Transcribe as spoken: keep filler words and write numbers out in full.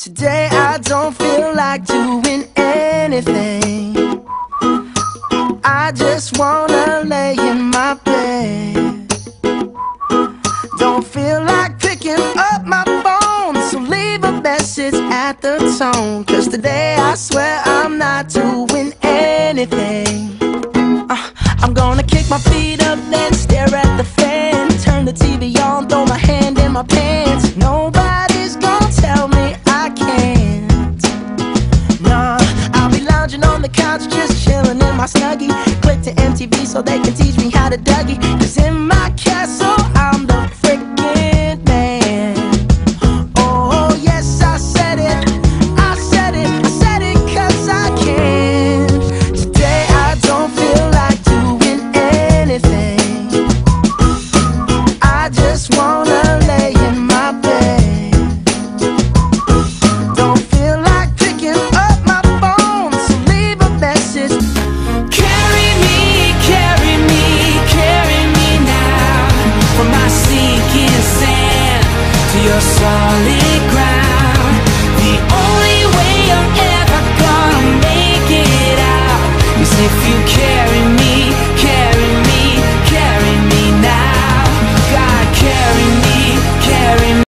Today I don't feel like doing anything. I just wanna lay in my bed. Don't feel like picking up my phone, so leave a message at the tone. Cause today I swear I'm not doing anything. uh, I'm gonna kick my feet up, then stare at the fan. Turn the T V on, throw my hand in my pants. Nobody's gonna tell me I can't. Nah, I'll be lounging on the couch, just chilling in my Snuggie. Click to M T V so they can teach me how to Dougie. Cause in my castle I'm the freaking man. Oh yes, I said it, I said it, I said it cause I can. Today I don't feel like doing anything. I just wanna lay in my bed. Don't feel like picking up my phone, so leave a message. Carry me, carry me, carry me now, from my sinking sand to your solid